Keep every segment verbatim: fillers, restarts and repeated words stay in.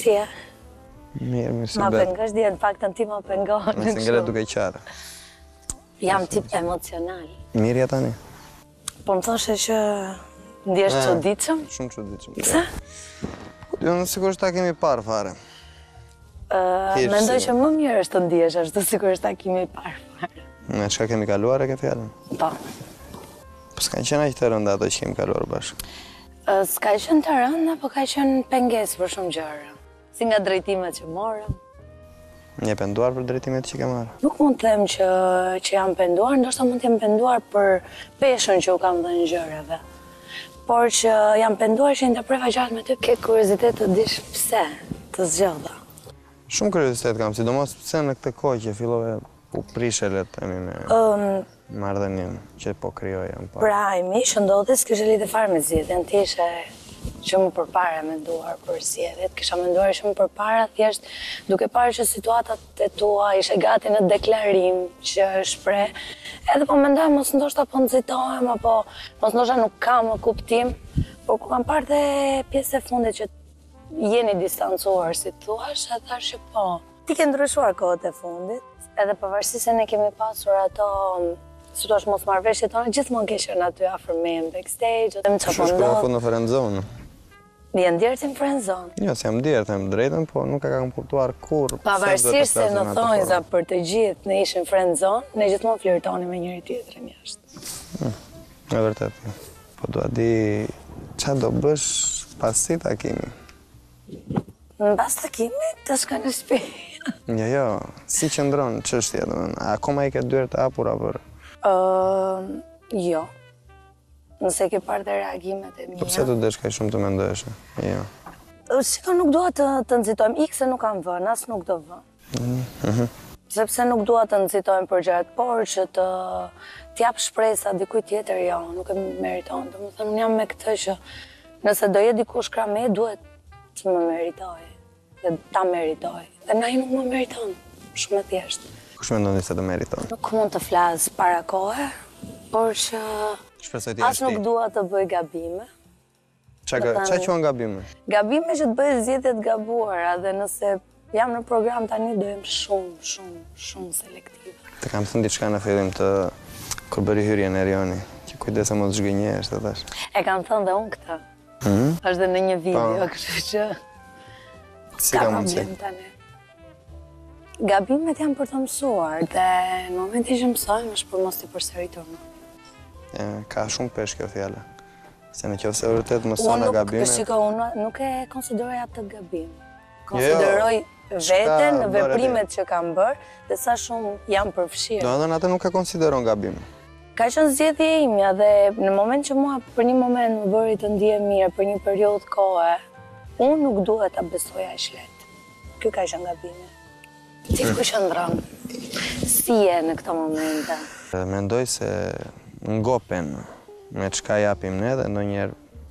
Si e? Mirë, mirë se Ma bet. pengosh dje, në faktën ti ma pengohë. Me se ngre duke i qarë. Jam tip emocional. Mirë ja tani? Po më thoshe që ndjesh çuditshëm? Shumë çuditshëm. Pse? Jo, në sigurisht ta kemi parë fare. Thjesht Mendoj si- që më mirë është të ndjesh ashtu sigurisht ta kemi parë fare. Me çka kemi kaluar e ke fjalën? Po. Po s'kan qenë aq të rënda ato që kemi kaluar bashkë. Ë, S'ka qenë të rënda, po ka qenë pengesë për shumë gjëra. Si nga drejtimet që morëm. Një penduar për drejtimet që ke marrë. Nuk mund të them që, që jam penduar, ndoshta mund të jem penduar për peshën që u kam dhënë gjërave. Por që jam penduar që interpreta gjatë me ty, ke kuriozitet të dish pse të zgjodha. Shumë kuriozitet kam, sidomos pse në këtë kohë që fillove u prishe le të themi me Um, marrëdhënien që po krijoja më parë. pra, imi që ndodhi s'kishe lidhje fare me zgjedhjen, ti ishe që më përpara menduar për zgjedhjet, kisha menduar që më përpara thjesht duke parë që situatat e tua ishe gati në deklarim që shpreh, edhe po mendoj mos ndoshta po nxitohem apo mos ndoshta nuk kam më kuptim, por ku kam parë dhe pjesë e fundit që jeni distancuar si thua, e thash që po. Ti ke ndryshuar kohët e fundit, edhe pavarësisht se ne kemi pasur ato si thua mos marrëveshjet tona, gjithmonë ke qenë aty afër meje backstage, them çfarë po Shpesh po në fund ndodh. në friend zone. Je ndjerë në friend zone. Jo, se jam dirë, them drejtën, po nuk e kam kuptuar kur. Pavarësisht se në thonjza për të gjithë ne ishin friend zone, ne gjithmonë flirtoni me njëri tjetrin jashtë. E vërtet. Po dua di çfarë do bësh pasi takimi. Mbas takimit të shkoj në shtëpi. Jo, jo, si qëndron çështja, domethënë, akoma i ke dyert e hapura për. Ë, jo. Nëse ke parë të reagimet e mia. Po pse të desh kaq shumë të mendohesh? Jo. Shiko, nuk dua të, të nxitojmë, ik se nuk kam vënë, as nuk do vë. Mhm. Sepse nuk dua të nxitojmë për gjërat, por që të t'jap shpresa dikujt tjetër, jo, nuk e meriton. Domethënë, unë jam me këtë që nëse do jetë dikush krah me, duhet të më meritoj, dhe ta meritoj. Dhe na i nuk më meriton, shumë e thjeshtë. Kush mendon se do meriton? Nuk mund të flas para kohe, por që Shpresoj ti as nuk dua të bëj gabime. Çka çka quan gabime? Gabime që të bëj zgjedhje të gabuara, dhe nëse jam në program tani do jem shumë, shumë, shumë selektive. Të kam thënë diçka në fillim të kur bëri hyrjen e Rioni, që kujdesa mos zhgënjehesh, të thash. E kam thënë dhe unë këtë. Mhm. Është dhe në një video, Po. kështu që Si ka ka mundsi? problem tani. Gabimet janë për të mësuar, dhe në momentin që mësojmë është për mos t'i përsëritur më. E, ka shumë pesh kjo fjala. Se në qoftë se vërtet mëson Unë nga nuk, gabime. shiko, unë nuk e konsideroj atë gabim. Jo, Konsideroj veten, bërë veprimet që kam bërë, dhe sa shumë jam përfshirë. Do të thënë atë nuk e konsideron gabim. Ka qenë zgjedhje e imja, dhe në moment që mua për një moment më bëri të ndihem mirë për një periudhë kohe, unë nuk duhet ta besoja aq lehtë. Ky ka qenë gabimi. Ti ku qëndron? Si je në këto momente? E, Mendoj se ngopen me çka japim ne dhe ndonjëherë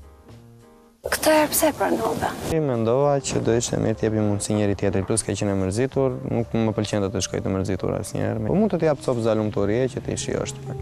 Këtë herë pse pranove? I mendova që do ishte mirë t'jepim mundësi njëri tjetrit, plus ka qenë e mërzitur, nuk më pëlqen të të shkoj të mërzitur asnjëherë. Po mund të t'jap copë za lumturie që t'i shijosh pak.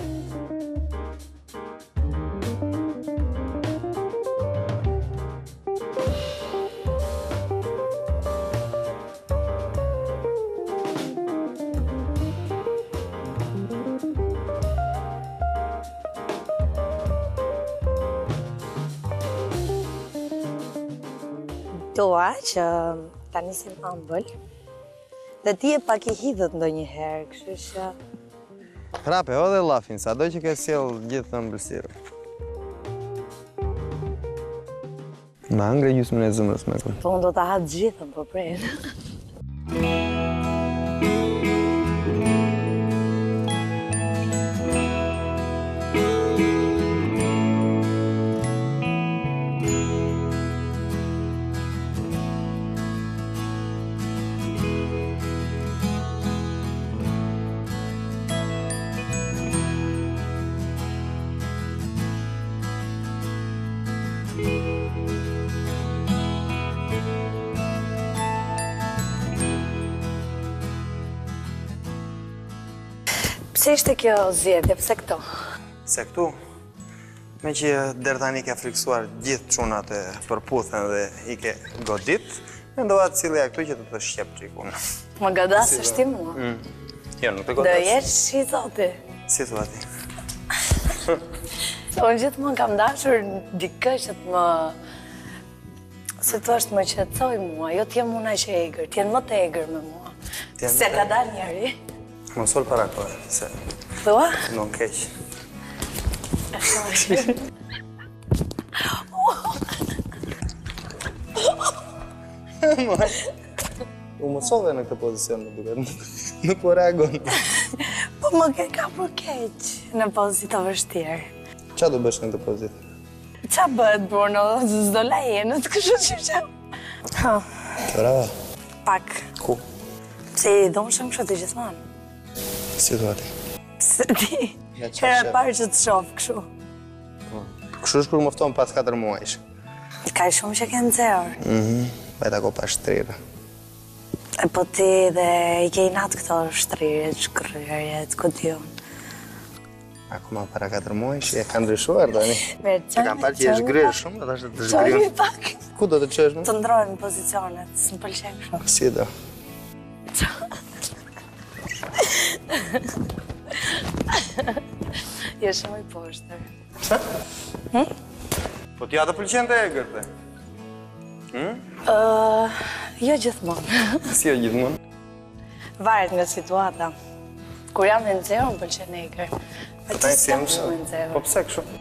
Dua që ta nisim ëmbël, dhe ti e pak i hidhët ndonjëherë, kështu që Rape, o dhe llafin, sado që ke sjell gjithë të ëmbëlsirë. Ma ngre gjysmën e zëmrës me këmë. po unë do ta ha të gjithën, po prej. Pse ishte kjo zgjedhje, pse këto? Se këtu, me që deri tani ke friksuar gjithë çunat e përputhen dhe i ke godit, Mendova të cilëja këtu që të të shqep që i kunë. Më gadasë është ti mua? Jo, nuk të Do godasë. jesh shi zoti. Si thua ti? Se unë gjithmonë kam dashur dikë që të më... Se të është më qetësoj mua, jo t'jem una që egrë, t'jen më të egrë me mua. Se ka dal njeri. Më sol para kohë, se... Thua? Nuk keq. E shashë. U më sove në këtë pozicion më duket, nuk po reagon. Po më ke ka për keq në pozita vështirë. Qa do bësh në këtë pozit? Qa bëhet, Bruno? Zdo la jenët, kështu që që... Ha, Brava. pak. Ku? Se i dhonë shumë kështu të gjithmonë. Si thua ti? Se ti, Ja, qa herë shef? parë që të shofë kështu. Kështu është kur mofton pas katër muajsh. Ka shumë që ke nëzërë. Mhm. Bajta ko pa shtrirë. E po ti dhe i ke i natë këto shtrirët, shkërërjet, këtë jonë. Akoma para katër muajsh, e ka ndryshuar tani. Mirë, Që kam parë që je zgryrë shumë, dhe është të Qojmi zgryrë. pak. Ku do të qesh më? Të ndrojnë pozicionet, së më pëlqen kështu. Si do? Je shumë i poshtër. Qa? Po t'ja të pëlqen të e gërte? Uh, jo gjithmonë. Si jo gjithmonë? Varet nga situata. Kur jam në nxehur, më pëlqen egër. Po taj si jam shumë shumë. nxehur. Po pse kështu?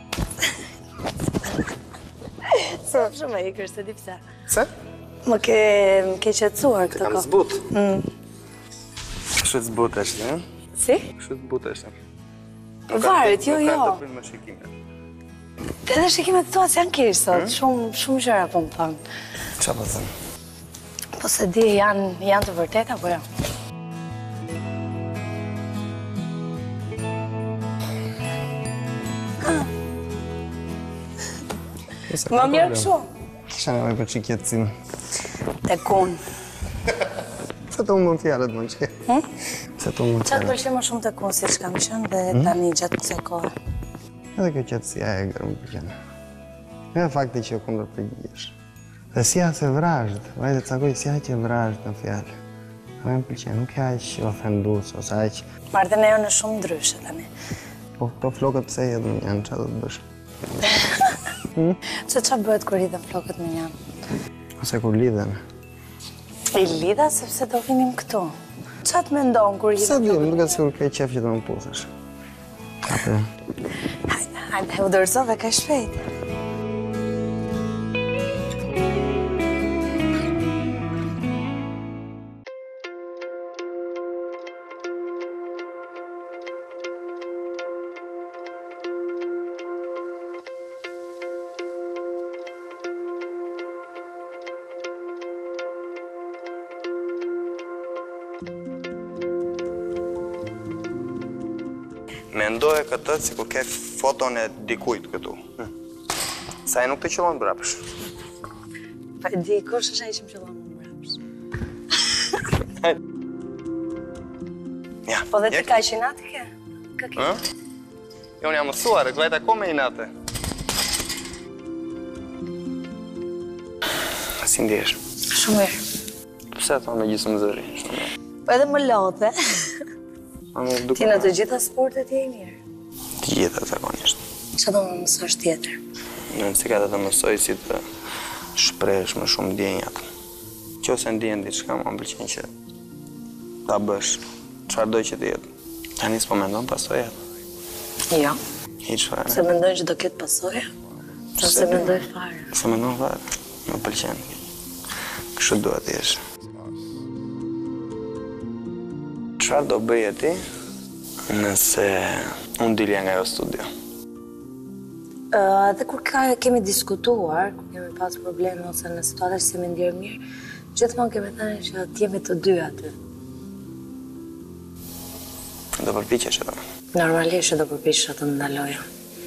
Se jam shumë egër, se di pse. Pse? Më ke, më ke qetësuar këtë Kam kohë. zbut. Kështu të zbut është, e? Si? Kështu të zbut është. Varet, jo, Nuk jo. ka të prinë më shikime. Edhe shikimet tua që janë keq sot, shumë, shumë gjëra po më thonë. Qa po thëmë? Po se di, janë, janë të vërteta, po jo? Më mirë kështu. Kisha nga me për që kjetësin. Te kun. Se të umë në fjarët më që? Se të umë në Qa të fjarët. pëlqen më shumë të kun, si që kam qënë dhe tani gjatë kësaj kohë. Edhe kjo qetësia e gërë më përqenë. Nga fakti që jo kundër përgjish. Dhe si se vrajt, vajtë të cakoj si që vrajt në fjallë. A me më përqenë, nuk e aq ofendus, ose aq... Marrëdhënia e jonë është shumë ndryshe tani. Po këto flokët pse jetë më janë, qa do të bësh? Se qa bëhet kur lidhen flokët me janë? Ose kur lidhen. I lidha sepse do vinim këtu. Qa të mendon kur Sa lidhen dhjo, flokët? më duket sikur ke qef që të më pusësh. Ape, Hajde, hajde, u dorëzove ka shpejt. mendoje këtë si kur ke foton e dikujt këtu. Sa e nuk të qëllon brapsh. Pa di, kush është ai që më qëllon më mbrapsh? Ja, Po dhe ti jek. ka që natë ke? Ka ke? Ë? Jo, unë jam mësuar, e të vajta kome i natë. Si ndjesh? Shumë mirë. Pse e thonë me gjysmë zëri? Shumë mirë. Po edhe më lodhe. A më duke... Ti në të gjitha sportet je i mirë. Të gjitha zakonisht. Që do më mësosh tjetër? Në nësika të të mësoj si të shpresh më shumë ndjenjat. Që ose ndjen diçka më më pëlqen që ta bësh çfarë do që të jetë. Tani s'po mendon pasojat. Jo. Hiç fare. Se mendojnë që do ketë pasoja? Ta se mendoj fare. Se mendon fare. Më pëlqen. Kështu duhet të jesh. Çfarë do bëje ti nëse unë dilja nga jo studio? Dhe kur ka, kemi diskutuar, kur kemi pas probleme ose në situatër si me ndjerë mirë, gjithmonë kemi thënë që të jemi të dy aty. Do përpiqesh edhe. Normalisht do përpiqesha të ndaloja.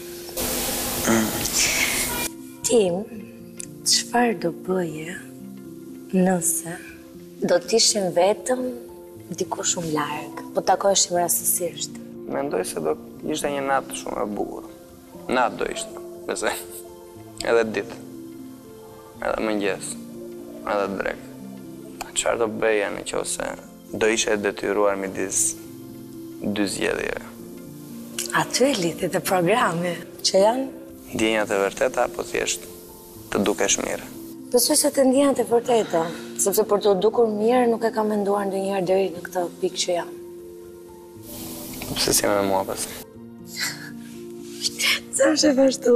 Tim, çfarë do bëje nëse do t'ishim vetëm diku shumë larg, po takoheshim rastësisht? Mendoj se do ishte një natë shumë e bukur. Natë do ishte, nëse edhe ditë, edhe mëngjes, edhe drek. çfarë do bëja në qoftë se do ishe detyruar midis dy zgjedhjeve? Aty e lidhjet e programi, që janë? Ndjenjat e vërteta apo thjesht të dukesh mirë? Besoj se të ndjenjat e vërteta, sepse për të dukur mirë nuk e kam menduar ndonjëherë deri në këtë pikë që jam. Pse si me mua pas? Sa është e vazhdu?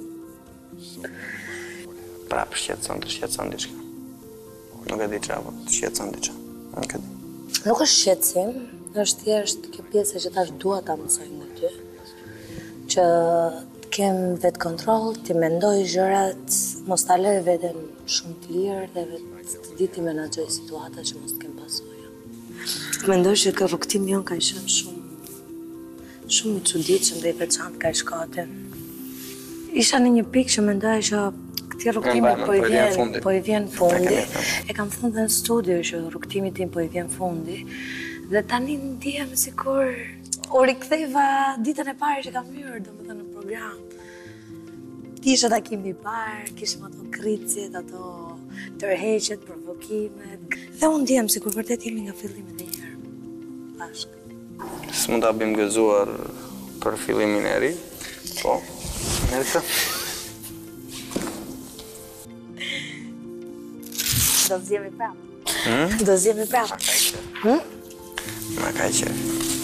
Pra, për shqetëson, të shqetëson diçka. Nuk e di qa, po të shqetëson diçka. Nuk e di. Nuk është shqetësim, është thjesht kjo pjesë që tash dua ta mësoj nga ty. Që të kem vetë kontroll, ti mendoj gjërat, mos ta lër veten shumë të lirë dhe vetë të di ti menaxhoj situata që mos të kem pasojë. Mendoj që kjo rrugtim jon ka qenë shumë shumë i çuditshëm dhe i veçantë ka shkate. Isha në një pikë që mendoja që këtij rrugtimi po i vjen, po i vjen fundi. E kam thënë dhe në studio që rrugtimi tim po i vjen fundi. Dhe tani ndihem sikur u riktheva ditën e parë që kam hyrë, domethënë në program. Kisha takimi i parë, kishim ato kritjet, ato tërheqjet, provokimet. Dhe unë ndihem sikur vërtet jemi nga fillimi edhe një herë bashkë. S'mund ta bëjmë gëzuar për fillimin e ri, po, merë këtë. Do zjemi prapë. Do zjemi prapë. Ma ka qef.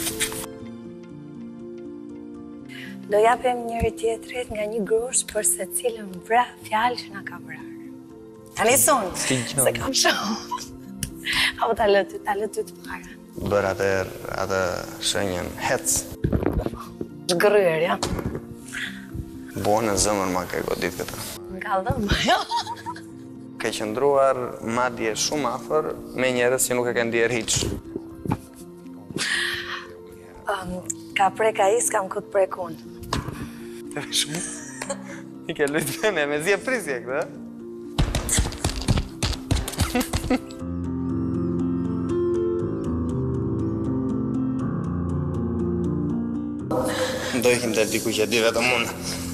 Do japem njëri tjetrit nga një grush për se cilën vra fjalë që na ka vrarë. Tani son, se kam shumë. Apo ta lë ty, ta lë ty të para. Bërë atër atë shenjën hec. Zgëryer, ja. Bo në zëmër ma ke godit këta. Më ka dhëmë, jo. Ke qëndruar madje shumë afër me njerëz që nuk e ke ndier hiç. Um, ka prek ai, s'kam këtë prek unë. Të shumë? I ke lujtë vene, me zje prisje këtë, Do ikim të diku që di vetëm unë.